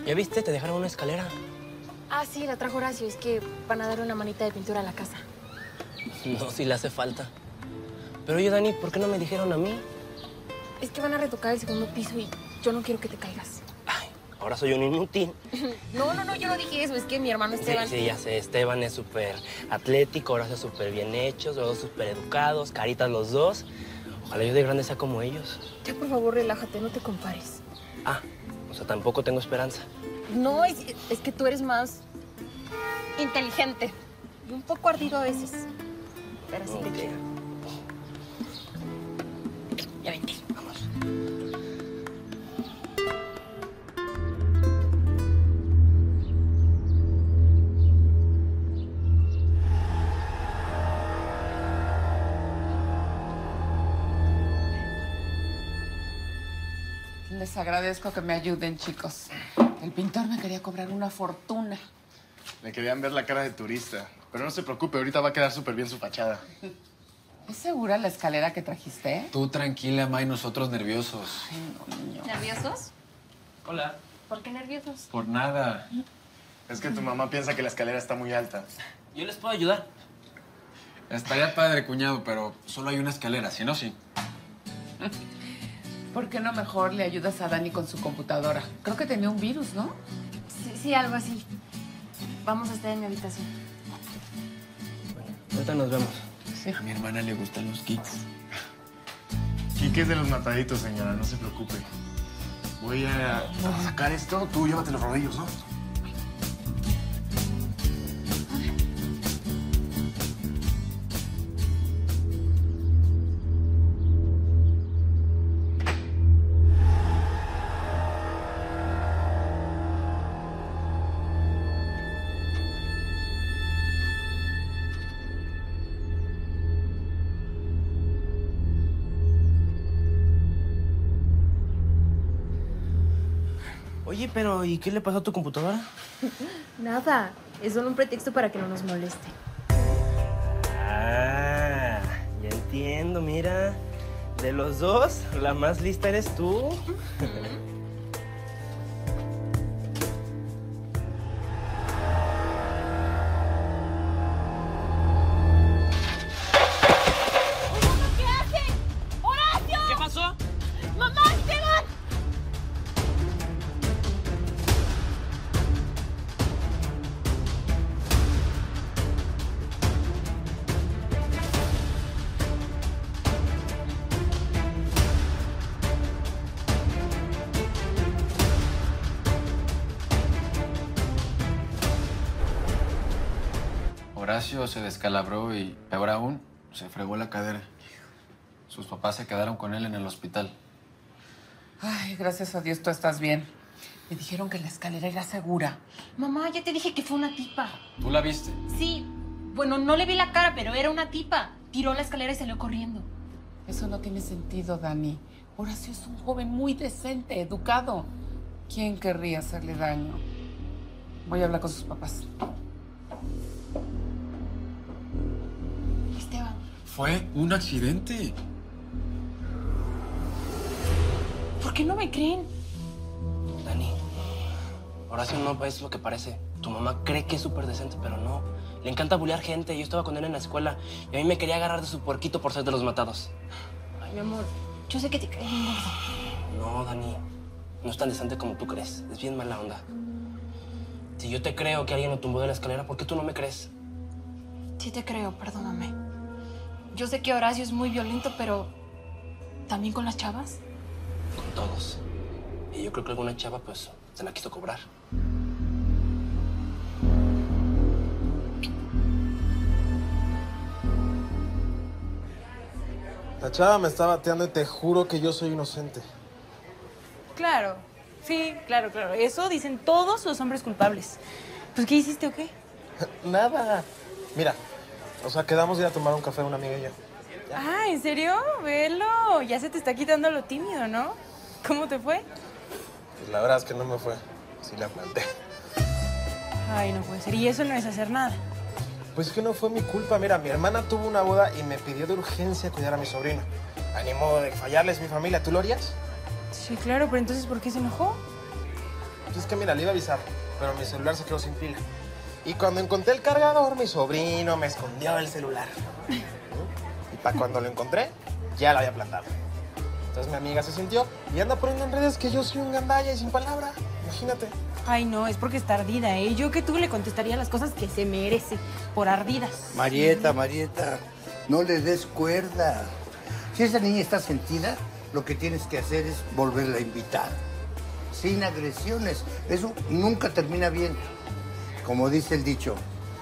¿Ya viste? Te dejaron una escalera. Ah, sí, la trajo Horacio. Es que van a dar una manita de pintura a la casa. No, si le hace falta. Pero oye, Dani, ¿por qué no me dijeron a mí? Es que van a retocar el segundo piso y yo no quiero que te caigas. Ay, ahora soy un inútil. No, yo no dije eso. Es que mi hermano Esteban... Sí, ya sé. Esteban es súper atlético, Horacio es súper bien hechos, los dos súper educados, caritas los dos. Ojalá yo de grande sea como ellos. Ya, por favor, relájate, no te compares. Ah, o sea, tampoco tengo esperanza. No, es que tú eres más inteligente y un poco ardido a veces. Pero sí te quiero. Ya vente. Vamos. Les agradezco que me ayuden, chicos. El pintor me quería cobrar una fortuna. Le querían ver la cara de turista. Pero no se preocupe, ahorita va a quedar súper bien su fachada. ¿Es segura la escalera que trajiste? Tú tranquila, Ma, y nosotros nerviosos. Ay, no, niño. ¿Nerviosos? Hola. ¿Por qué nerviosos? Por nada. Es que tu mamá piensa que la escalera está muy alta. ¿Yo les puedo ayudar? Estaría padre, cuñado, pero solo hay una escalera, si no, sí. ¿Por qué no mejor le ayudas a Dani con su computadora? Creo que tenía un virus, ¿no? Sí, algo así. Vamos a estar en mi habitación. Bueno, ahorita nos vemos. Sí. A mi hermana le gustan los kicks. Quique es de los mataditos, señora, no se preocupe. Voy a sacar esto. Tú llévate los rodillos, ¿no? Oye, pero ¿y qué le pasó a tu computadora? Nada, es solo un pretexto para que no nos moleste. Ah, ya entiendo, mira. De los dos, la más lista eres tú. ¿Qué hacen? ¡Horacio! ¿Qué pasó? ¡Mamá, Esteban! Horacio se descalabró y, peor aún, se fregó la cadera. Sus papás se quedaron con él en el hospital. Ay, gracias a Dios tú estás bien. Me dijeron que la escalera era segura. Mamá, ya te dije que fue una tipa. ¿Tú la viste? Sí, bueno, no le vi la cara, pero era una tipa. Tiró la escalera y salió corriendo. Eso no tiene sentido, Dani. Horacio es un joven muy decente, educado. ¿Quién querría hacerle daño? Voy a hablar con sus papás. Esteban. Fue un accidente. ¿Por qué no me creen? Dani, Horacio no es lo que parece. Tu mamá cree que es súper decente, pero no. Le encanta bullear gente. Yo estaba con él en la escuela y a mí me quería agarrar de su puerquito por ser de los matados. Ay, mi amor, yo sé que te caes bien gordo. No, Dani, no es tan decente como tú crees. Es bien mala onda. Si yo te creo que alguien lo tumbó de la escalera, ¿por qué tú no me crees? Sí te creo, perdóname. Yo sé que Horacio es muy violento, pero... ¿también con las chavas? Con todos. Y yo creo que alguna chava, pues, se la quiso cobrar. La chava me está bateando y te juro que yo soy inocente. Claro, sí, claro. Eso dicen todos los hombres culpables. Pues, ¿qué hiciste o qué? Nada. Mira, o sea, quedamos de ir a tomar un café una amiga y yo. Ah, ¿en serio? Velo. Ya se te está quitando lo tímido, ¿no? ¿Cómo te fue? Pues la verdad es que no me fue. Sí la planté. Ay, no puede ser. Y eso no es hacer nada. Pues es que no fue mi culpa. Mira, mi hermana tuvo una boda y me pidió de urgencia cuidar a mi sobrino. Ni modo de fallarles mi familia. ¿Tú lo harías? Sí, claro, pero entonces, ¿por qué se enojó? Pues es que mira, le iba a avisar, pero mi celular se quedó sin pila. Y cuando encontré el cargador, mi sobrino me escondió el celular. Y para cuando lo encontré, ya lo había plantado. Entonces mi amiga se sintió y anda poniendo en redes que yo soy un gandalla y sin palabra. Imagínate. Ay, no, es porque está ardida, ¿eh? Yo que tú le contestaría las cosas que se merece, por ardidas. Marieta, no le des cuerda. Si esa niña está sentida, lo que tienes que hacer es volverla a invitar. Sin agresiones. Eso nunca termina bien. Como dice el dicho,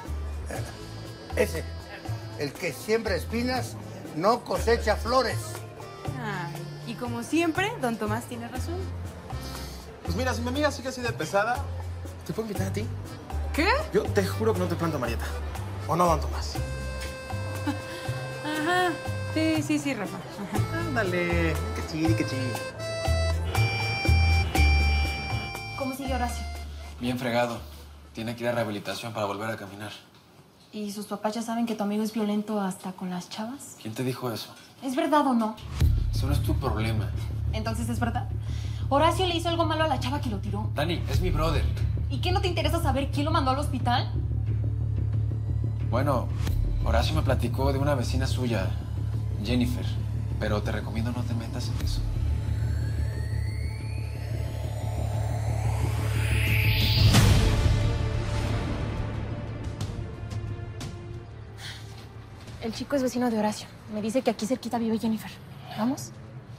el que siembra espinas no cosecha flores. Ay, y como siempre, don Tomás tiene razón. Pues mira, si mi amiga sigue así de pesada, ¿te puedo invitar a ti? ¿Qué? Yo te juro que no te planto, Marieta. ¿O no, don Tomás? Ajá. Sí, Rafa. Ajá. Ándale. Que chiri, que chiri. ¿Cómo sigue Horacio? Bien fregado. Tiene que ir a rehabilitación para volver a caminar. ¿Y sus papás ya saben que tu amigo es violento hasta con las chavas? ¿Quién te dijo eso? ¿Es verdad o no? Eso no es tu problema. Entonces, ¿es verdad? Horacio le hizo algo malo a la chava que lo tiró. Dani, es mi brother. ¿Y qué no te interesa saber quién lo mandó al hospital? Bueno, Horacio me platicó de una vecina suya, Jennifer. Pero te recomiendo no te metas en eso. El chico es vecino de Horacio. Me dice que aquí cerquita vive Jennifer. ¿Vamos?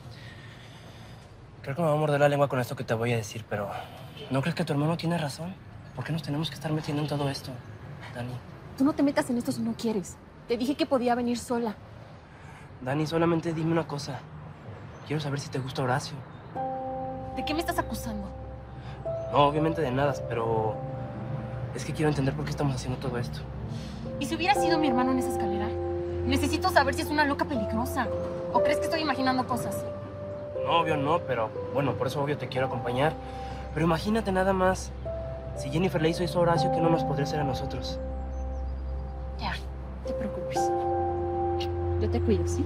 Creo que me va a morder la lengua con esto que te voy a decir, pero ¿no crees que tu hermano tiene razón? ¿Por qué nos tenemos que estar metiendo en todo esto, Dani? Tú no te metas en esto si no quieres. Te dije que podía venir sola. Dani, solamente dime una cosa. Quiero saber si te gusta Horacio. ¿De qué me estás acusando? No, obviamente de nada, pero es que quiero entender por qué estamos haciendo todo esto. ¿Y si hubiera sido mi hermano en esa escalera? Necesito saber si es una loca peligrosa. ¿O crees que estoy imaginando cosas? No, obvio no, pero bueno, por eso obvio te quiero acompañar. Pero imagínate nada más. Si Jennifer le hizo eso a Horacio, ¿qué no nos podría hacer a nosotros? Ya, no te preocupes. Yo te cuido, ¿sí?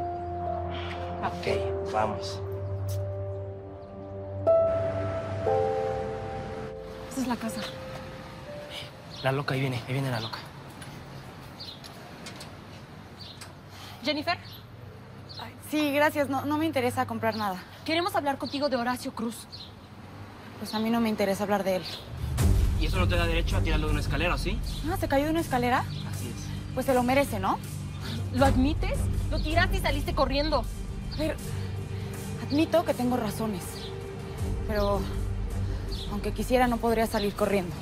Ok, vamos. Esa es la casa. La loca, ahí viene la loca. Jennifer, Sí, gracias. No me interesa comprar nada. queremos hablar contigo de Horacio Cruz. Pues a mí no me interesa hablar de él. ¿Y eso no te da derecho a tirarlo de una escalera, sí? Ah, ¿se cayó de una escalera? Así es. Pues se lo merece, ¿no? ¿Lo admites? Lo tiraste y saliste corriendo. A ver, admito que tengo razones. Pero aunque quisiera, no podría salir corriendo.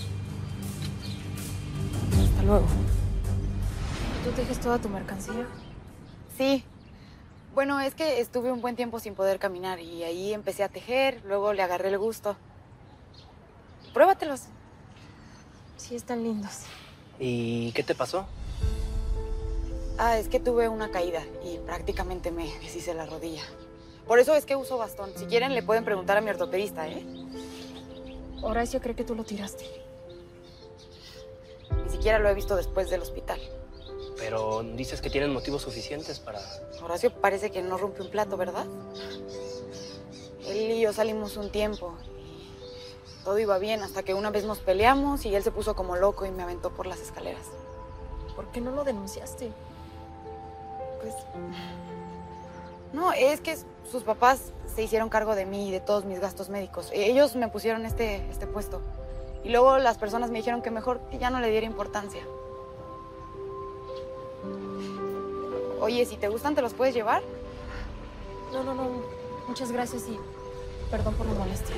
Hasta luego. ¿Tú tejes toda tu mercancía? Sí. Bueno, es que estuve un buen tiempo sin poder caminar y ahí empecé a tejer, luego le agarré el gusto. Pruébatelos. Sí, están lindos. ¿Y qué te pasó? Ah, es que tuve una caída y prácticamente me deshice la rodilla. Por eso es que uso bastón. Si quieren, le pueden preguntar a mi ortopedista, ¿eh? Horacio cree que tú lo tiraste. Ni siquiera lo he visto después del hospital. Pero dices que tienen motivos suficientes para... Horacio parece que no rompe un plato, ¿verdad? Él y yo salimos un tiempo y todo iba bien hasta que una vez nos peleamos y él se puso como loco y me aventó por las escaleras. ¿Por qué no lo denunciaste? Pues... No, es que sus papás se hicieron cargo de mí y de todos mis gastos médicos. Ellos me pusieron este puesto. Y luego las personas me dijeron que mejor que ya no le diera importancia. Oye, si te gustan, ¿te los puedes llevar? No. Muchas gracias y perdón por la molestia.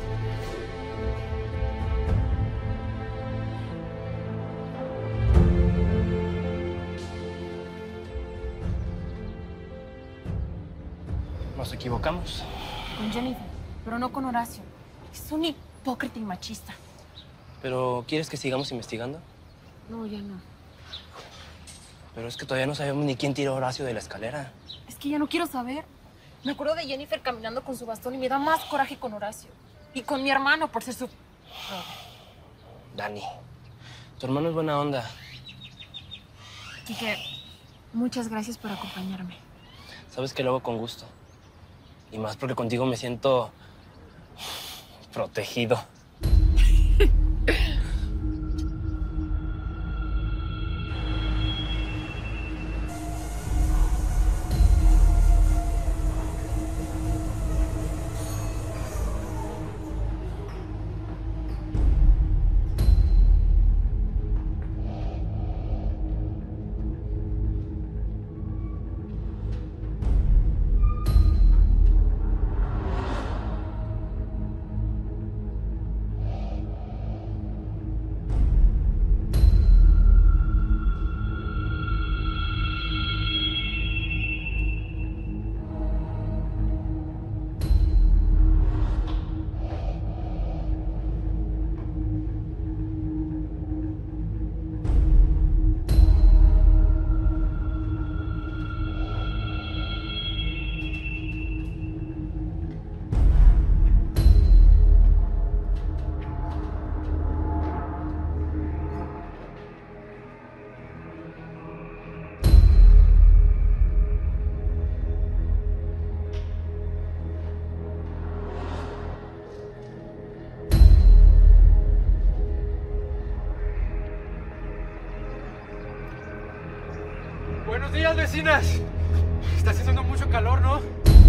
Nos equivocamos. Con Jennifer, pero no con Horacio. Es un hipócrita y machista. ¿Pero quieres que sigamos investigando? No, ya no. Pero es que todavía no sabemos ni quién tiró a Horacio de la escalera. Es que ya no quiero saber. Me acuerdo de Jennifer caminando con su bastón y me da más coraje con Horacio. Y con mi hermano por ser su... Dani, tu hermano es buena onda. Quique, muchas gracias por acompañarme. Sabes que lo hago con gusto. Y más porque contigo me siento Protegido. Buenos días, vecinas. Está haciendo mucho calor, ¿no?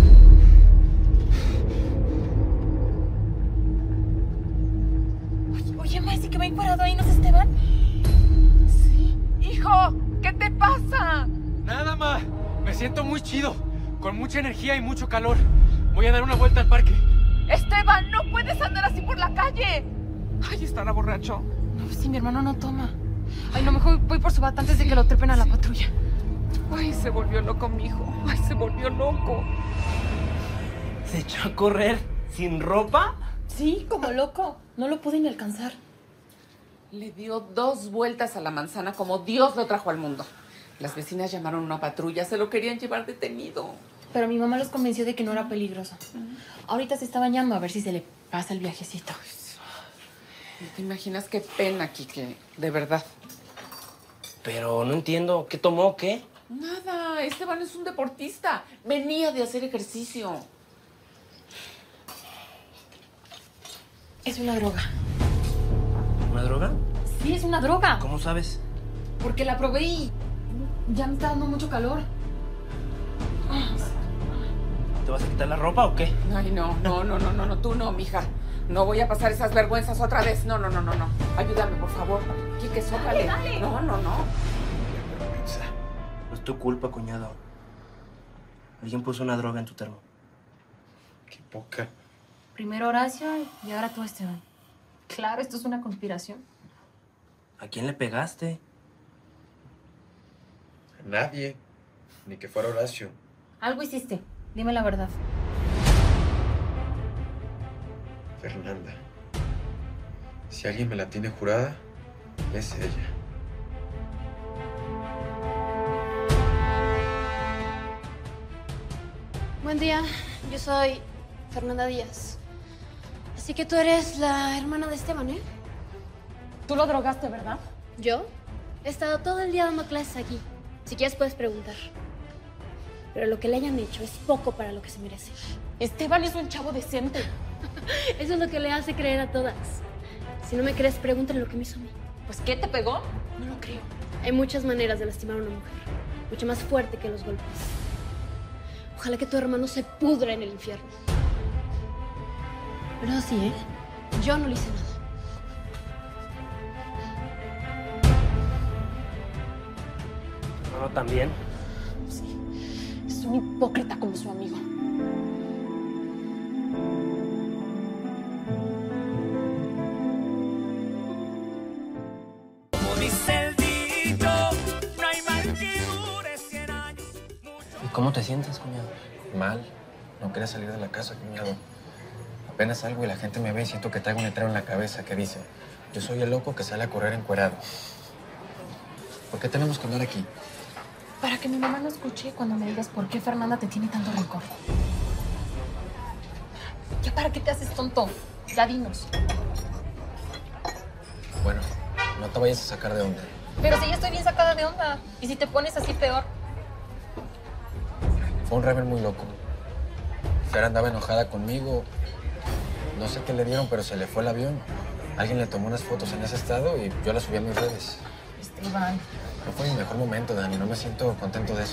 Oye, Maisy, que va encuadrado ahí, ¿no es Esteban? Sí. Hijo, ¿qué te pasa? Nada, ma. Me siento muy chido, con mucha energía y mucho calor. Voy a dar una vuelta al parque. Esteban, no puedes andar así por la calle. Ay, ¿estará borracho? No, sí, mi hermano no toma. Ay, no, mejor voy por su bata antes de que lo trepen a la patrulla. Ay, se volvió loco mi hijo. Ay, se volvió loco. ¿Se echó a correr sin ropa? Sí, como loco. No lo pude ni alcanzar. Le dio 2 vueltas a la manzana como Dios lo trajo al mundo. Las vecinas llamaron a una patrulla, se lo querían llevar detenido. Pero mi mamá los convenció de que no era peligroso. Ahorita se está bañando a ver si se le pasa el viajecito. ¿Te imaginas qué pena, Quique? De verdad. Pero no entiendo. ¿Qué tomó? ¿Qué? Nada, Esteban es un deportista. Venía de hacer ejercicio. Es una droga. ¿Una droga? Sí, es una droga. ¿Cómo sabes? Porque la probé y ya me está dando mucho calor. ¿Te vas a quitar la ropa o qué? Ay, no, tú no, mija. No voy a pasar esas vergüenzas otra vez. No. Ayúdame, por favor. Quique, sócale. Dale. No. No es tu culpa, cuñado. Alguien puso una droga en tu termo. Qué poca. Primero Horacio y ahora tú, Esteban. Claro, esto es una conspiración. ¿A quién le pegaste? A nadie. Ni que fuera Horacio. Algo hiciste. Dime la verdad. Fernanda. Si alguien me la tiene jurada, es ella. Buen día, yo soy Fernanda Díaz. Así que tú eres la hermana de Esteban, ¿eh? Tú lo drogaste, ¿verdad? ¿Yo? He estado todo el día dando clases aquí. Si quieres puedes preguntar. Pero lo que le hayan hecho es poco para lo que se merece. Esteban es un chavo decente. Eso es lo que le hace creer a todas. Si no me crees, pregúntale lo que me hizo a mí. Pues, ¿qué te pegó? No lo creo. Hay muchas maneras de lastimar a una mujer. Mucho más fuerte que los golpes. Ojalá que tu hermano se pudra en el infierno. Pero eso sí, ¿eh? Yo no le hice nada. ¿No también? Sí. Es un hipócrita como su amigo. ¿Y cómo te sientes, cuñado? Mal. No quería salir de la casa, cuñado. Apenas salgo y la gente me ve y siento que traigo un letrero en la cabeza que dice: yo soy el loco que sale a correr encuerado. ¿Por qué tenemos que hablar aquí? Para que mi mamá no escuche cuando me digas por qué Fernanda te tiene tanto rencor. ¿Ya para qué te haces tonto? Ya dinos. Bueno, no te vayas a sacar de onda. Pero si ya estoy bien sacada de onda. Y si te pones así, peor. Fue un rever muy loco. Fer andaba enojada conmigo. No sé qué le dieron, pero se le fue el avión. Alguien le tomó unas fotos en ese estado y yo las subí a mis redes. Esteban. No fue mi mejor momento, Dani. No me siento contento de eso.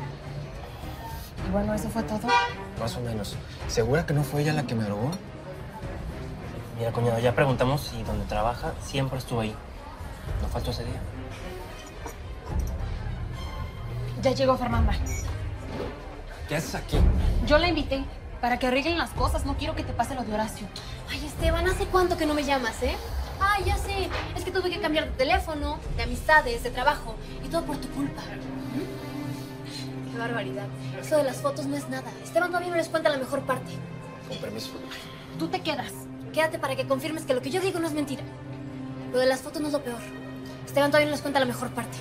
Y bueno, ¿eso fue todo? Más o menos. ¿Segura que no fue ella la que me drogó? Mira, cuñado, ya preguntamos si donde trabaja siempre estuvo ahí. No faltó ese día. Ya llegó Fernanda. ¿Qué haces aquí? Yo la invité para que arreglen las cosas. No quiero que te pase lo de Horacio. Ay, Esteban, ¿hace cuánto que no me llamas, eh? Ah, ya sé. Es que tuve que cambiar de teléfono, de amistades, de trabajo. Y todo por tu culpa. Qué barbaridad. Eso de las fotos no es nada. Esteban todavía no les cuenta la mejor parte. Con permiso. Tú te quedas. Quédate para que confirmes que lo que yo digo no es mentira. Lo de las fotos no es lo peor. Esteban todavía no les cuenta la mejor parte.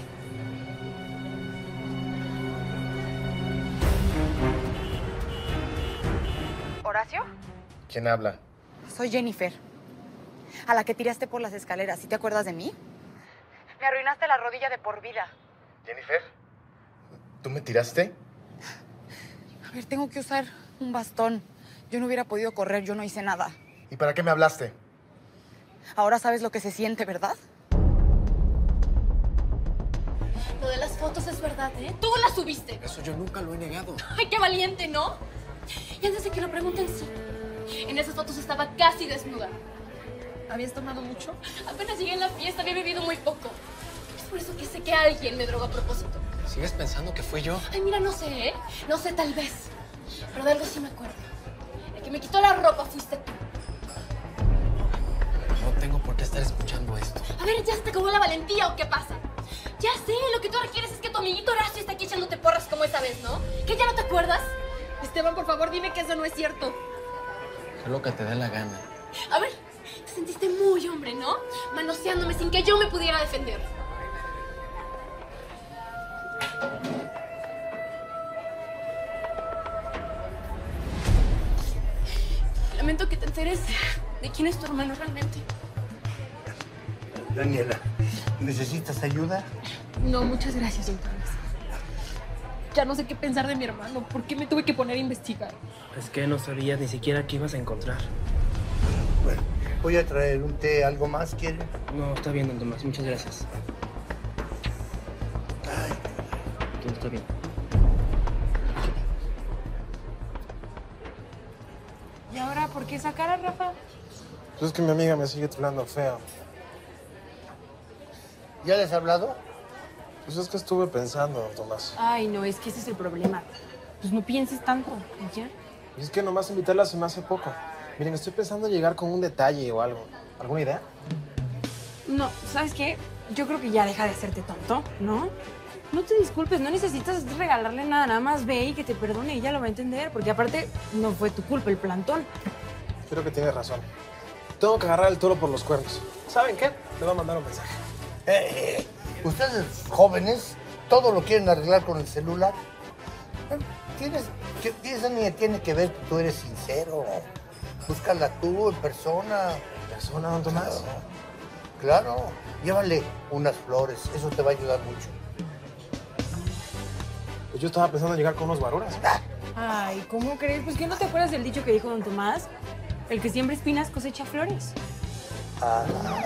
¿Horacio? ¿Quién habla? Soy Jennifer. A la que tiraste por las escaleras. ¿Sí te acuerdas de mí? Me arruinaste la rodilla de por vida. ¿Jennifer? ¿Tú me tiraste? A ver, tengo que usar un bastón. Yo no hubiera podido correr, yo no hice nada. ¿Y para qué me hablaste? Ahora sabes lo que se siente, ¿verdad? Lo de las fotos es verdad, ¿eh? Tú las subiste. Eso yo nunca lo he negado. Ay, qué valiente, ¿no? Y antes de que lo pregunten, sí. En esas fotos estaba casi desnuda. ¿Habías tomado mucho? Apenas llegué a la fiesta, había bebido muy poco. Es por eso que sé que alguien me drogó a propósito. ¿Sigues pensando que fui yo? Ay, mira, no sé, ¿eh? No sé, tal vez. Pero de algo sí me acuerdo. El que me quitó la ropa fuiste tú. No tengo por qué estar escuchando esto. A ver, ¿ya se te acabó la valentía o qué pasa? Ya sé, lo que tú ahora quieres es que tu amiguito Horacio está aquí echándote porras como esa vez, ¿no? ¿Que ya no te acuerdas? Esteban, por favor, dime que eso no es cierto. Haz lo que te dé la gana. A ver, te sentiste muy hombre, ¿no? Manoseándome sin que yo me pudiera defender. Lamento que te enteres de quién es tu hermano realmente. Daniela, ¿necesitas ayuda? No, muchas gracias, doctora. Ya no sé qué pensar de mi hermano. ¿Por qué me tuve que poner a investigar? Es que no sabías ni siquiera qué ibas a encontrar. Bueno, voy a traer un té, ¿algo más quieres? No, está bien, don Tomás. Muchas gracias. Ay, Todo está bien. ¿Y ahora por qué esa cara, Rafa? Pues es que mi amiga me sigue tratando feo. ¿ya les has hablado? Pues es que estuve pensando, don Tomás. Ay, no, es que ese es el problema. Pues no pienses tanto, ¿y ya? Y es que nomás invitarla se me hace poco. Miren, estoy pensando en llegar con un detalle o algo. ¿Alguna idea? No, ¿sabes qué? Yo creo que ya deja de hacerte tonto, ¿no? No te disculpes, no necesitas regalarle nada, nada más ve y que te perdone y ella lo va a entender, porque aparte no fue tu culpa el plantón. Creo que tienes razón. Tengo que agarrar el toro por los cuernos. ¿Saben qué? Le voy a mandar un mensaje. Ustedes jóvenes, todo lo quieren arreglar con el celular. Esa niña tiene que ver que tú eres sincero. Búscala tú en persona. ¿En persona, don Tomás? Claro. Llévale unas flores, eso te va a ayudar mucho. Pues yo estaba pensando en llegar con unos varones. Ay, ¿cómo crees? Pues que no te acuerdas del dicho que dijo don Tomás. El que siembra espinas cosecha flores. Ah.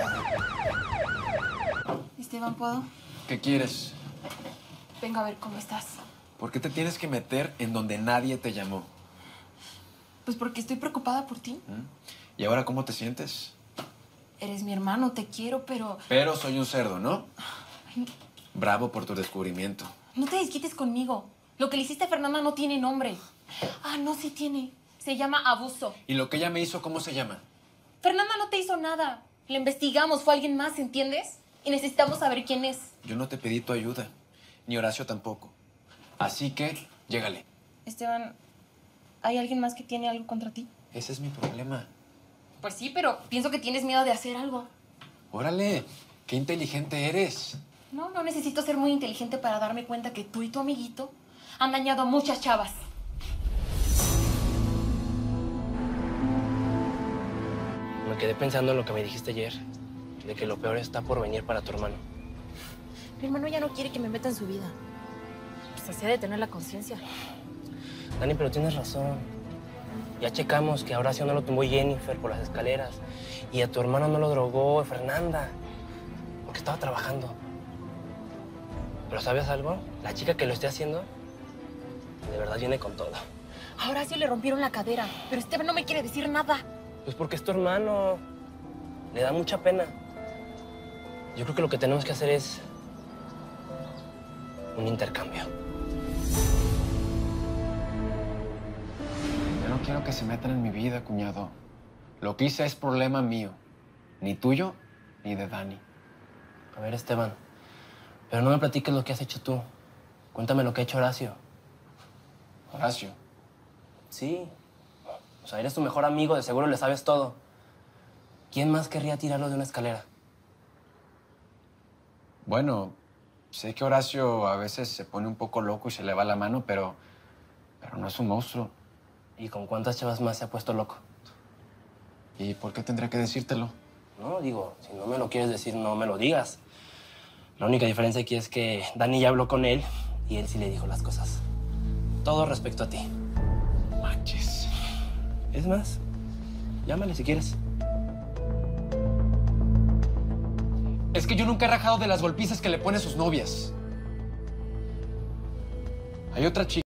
Esteban, ¿puedo? ¿Qué quieres? Vengo a ver cómo estás. ¿Por qué te tienes que meter en donde nadie te llamó? Pues porque estoy preocupada por ti. ¿Y ahora cómo te sientes? Eres mi hermano, te quiero, pero... Pero soy un cerdo, ¿no? Bravo por tu descubrimiento. No te desquites conmigo. Lo que le hiciste a Fernanda no tiene nombre. Ah, no, sí tiene. Se llama abuso. ¿Y lo que ella me hizo, cómo se llama? Fernanda no te hizo nada. La investigamos, fue alguien más, ¿entiendes? Y necesitamos saber quién es. Yo no te pedí tu ayuda, ni Horacio tampoco. Así que, llégale. Esteban, ¿hay alguien más que tiene algo contra ti? Ese es mi problema. Pues sí, pero pienso que tienes miedo de hacer algo. Órale, qué inteligente eres. No, no necesito ser muy inteligente para darme cuenta que tú y tu amiguito han dañado a muchas chavas. Me quedé pensando en lo que me dijiste ayer, de que lo peor está por venir para tu hermano. Mi hermano ya no quiere que me meta en su vida. Pues así ha de tener la conciencia. Dani, pero tienes razón. Ya checamos que a Horacio no lo tumbó Jennifer por las escaleras y a tu hermano no lo drogó Fernanda porque estaba trabajando. Pero ¿sabes algo? La chica que lo esté haciendo de verdad viene con todo. A Horacio le rompieron la cadera, pero Esteban no me quiere decir nada. Pues porque es tu hermano. Le da mucha pena. Yo creo que lo que tenemos que hacer es un intercambio. Yo no quiero que se metan en mi vida, cuñado. Lo que hice es problema mío. Ni tuyo, ni de Dani. A ver, Esteban, pero no me platiques lo que has hecho tú. Cuéntame lo que ha hecho Horacio. Horacio. Sí. O sea, eres tu mejor amigo, de seguro le sabes todo. ¿Quién más querría tirarlo de una escalera? Bueno, sé que Horacio a veces se pone un poco loco y se le va la mano, pero no es un monstruo. ¿Y con cuántas chavas más se ha puesto loco? ¿Y por qué tendría que decírtelo? No, digo, si no me lo quieres decir, no me lo digas. La única diferencia aquí es que Dani ya habló con él y él sí le dijo las cosas. Todo respecto a ti. Manches. Es más, llámale si quieres. Es que yo nunca he rajado de las golpizas que le pone a sus novias. Hay otra chica